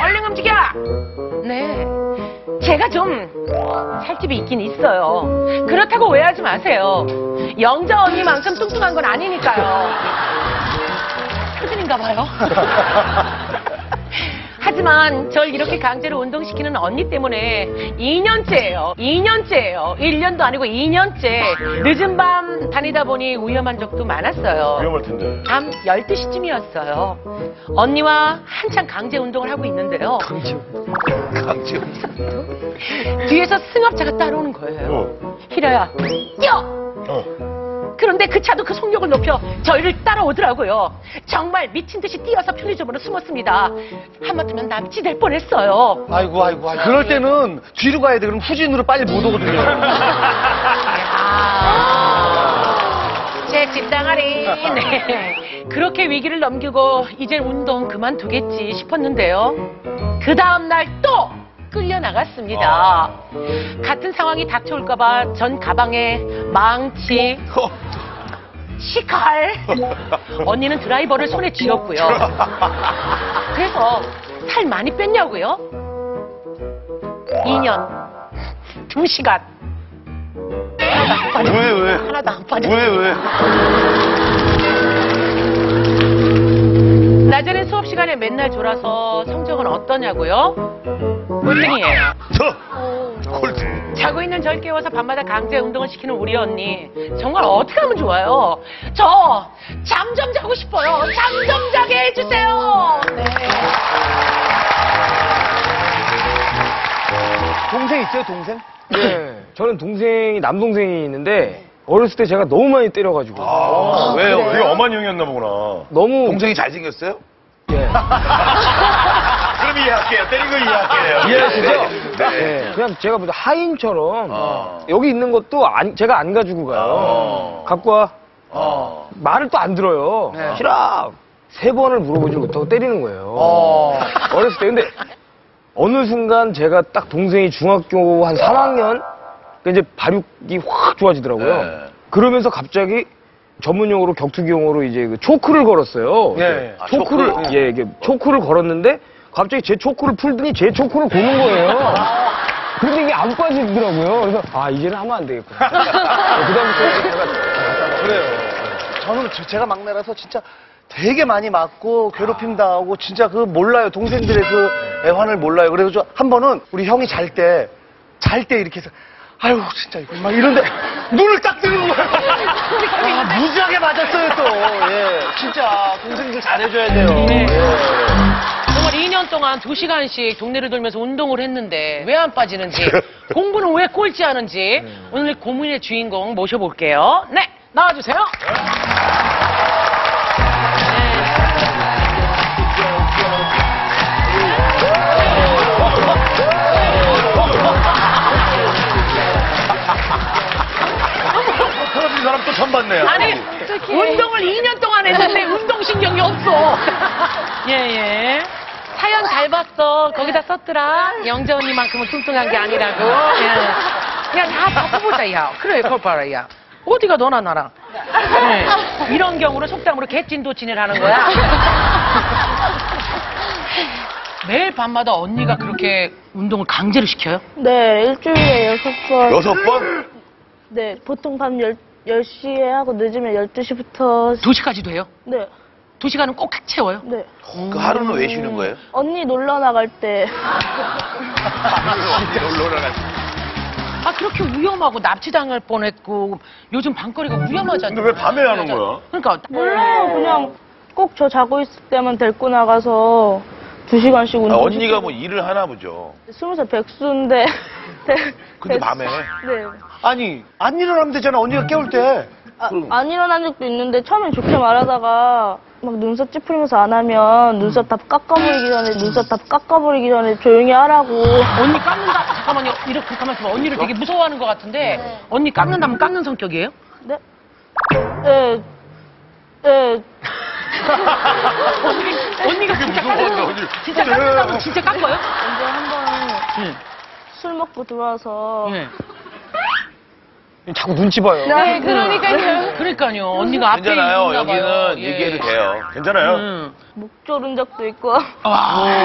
얼른 움직여! 네. 제가 좀 살집이 있긴 있어요. 그렇다고 오해하지 마세요. 영자 언니만큼 뚱뚱한 건 아니니까요. 표준인가 봐요. 하지만 절 이렇게 강제로 운동시키는 언니 때문에 2년째예요. 2년째예요. 1년도 아니고 2년째. 늦은 밤 다니다 보니 위험한 적도 많았어요. 위험할 텐데. 밤 12시쯤이었어요. 언니와 한창 강제 운동을 하고 있는데요. 강제. 뒤에서 승합차가 따라오는 거예요. 희라야, 뛰어! 그런데 그 차도 그 속력을 높여 저희를 따라오더라고요. 정말 미친 듯이 뛰어서 편의점으로 숨었습니다. 하마터면 납치될 뻔했어요. 아이고. 그럴 때는 뒤로 가야 돼. 그럼 후진으로 빨리 못 오거든요. 제 집당아리. 네. 그렇게 위기를 넘기고 이제 운동 그만두겠지 싶었는데요. 그 다음날 또 끌려나갔습니다. 같은 상황이 닥쳐올까봐 전 가방에 망치, 시칼, 언니는 드라이버를 손에 쥐었고요. 그래서 살 많이 뺐냐고요? 2년, 2시간. 왜? 하나도 안 빠져. 왜? 낮에는 수업 시간에 맨날 졸아서 성적은 어떠냐고요? 꼴등이에요. 꼴등. 자고 있는 절 깨워서 밤마다 강제 운동을 시키는 우리 언니. 정말 어떻게 하면 좋아요? 저 잠 좀 자고 싶어요. 잠 좀 자게 해주세요. 네. 동생 있어요, 동생? 네. 저는 동생이, 남동생이 있는데, 어렸을 때 제가 너무 많이 때려가지고. 왜요? 되게 엄한 형이었나 보구나. 너무. 동생이 잘생겼어요? 예. 그럼 이해할게요. 때린 거 이해할게요. 이해하시죠? 네. 네. 그냥 제가 무슨 하인처럼, 여기 있는 것도 제가 안 가지고 가요. 갖고 와. 말을 또 안 들어요. 싫어. 3번을 물어보지 못하고 때리는 거예요. 어렸을 때. 근데 어느 순간 제가 딱 동생이 중학교 한 3학년 이제 발육이 확 좋아지더라고요. 네. 그러면서 갑자기 전문용어로 격투기용어로 이제 그 초크를 걸었어요. 네. 초크를 이게 초크를 걸었는데 갑자기 제 초크를 풀더니 제 초크를 고는 거예요. 근데 이게 안 빠지더라고요. 그래서 이제는 하면 안 되겠구나. 그다음부터 제가 그래요. 저는 제가 막내라서 진짜 되게 많이 맞고 괴롭힘 당하고 진짜 그 몰라요. 동생들의 그 애환을 몰라요. 그래서 한 번은 우리 형이 잘 때 이렇게 해서 아유 진짜 이거 막 이런데 눈을 딱 뜨는 거예요. 무지하게 맞았어요 또. 예, 진짜 동생들 잘해줘야 돼요. 네. 예. 정말 2년 동안 2시간씩 동네를 돌면서 운동을 했는데 왜 안 빠지는지, 공부는 왜 꼴찌 하는지 오늘 고민의 주인공 모셔볼게요. 네, 나와주세요. 떨어진 사람 또 처음 봤네요. 아니, 운동을 2년 동안 했는데 운동신경이 없어. 예. 사연 잘 봤어. 거기다 썼더라. 영자 언니만큼은 뚱뚱한 게 아니라고. 예. 야, 다 바꿔보자, 야. 그래, 그걸 봐라, 야. 어디가 너나 나랑. 예. 이런 경우로 속담으로 개찐도찐을 하는 거야. 매일 밤마다 언니가 그렇게 운동을 강제로 시켜요? 네, 일주일에 6번. 6번? 네, 보통 밤 10시에 하고 늦으면 12시부터. 2시까지도 해요? 네, 2시간은 꼭 채워요? 네. 그 하루는 왜 쉬는 거예요? 언니 놀러 나갈 때. 놀러 나갔어. 그렇게 위험하고 납치당할 뻔했고 요즘 밤거리가 위험하잖아요. 근데 왜 밤에 하는 거야? 그러니까 몰라요, 그냥 꼭 저 자고 있을 때만 데리고 나가서 2시간씩 운동. 언니가 뭐 일을 하나 보죠. 20살 백수인데. 근데 밤에? 네. 아니 안 일어나면 되잖아. 언니가 깨울 때. 안 일어난 적도 있는데 처음엔 좋게 말하다가 막 눈썹 찌푸리면서 안 하면 눈썹 다 깎아버리기 전에 조용히 하라고. 언니 깎는다. 잠깐만요. 이렇게 가만 있어봐. 언니를 되게 무서워하는 것 같은데 언니 깎는다면 깎는 성격이에요? 네? 네. 네. 언니가 진짜 깎는 진짜 깎는다면 진짜 깎아요? 언제 한번 술 먹고 들어와서 네. 자꾸 눈치 봐요. 네, 그러니까요. 언니가 앞에 괜찮아요. 있나 봐요. 여기는 얘기해도 돼요. 괜찮아요. 목 조른 적도 있고.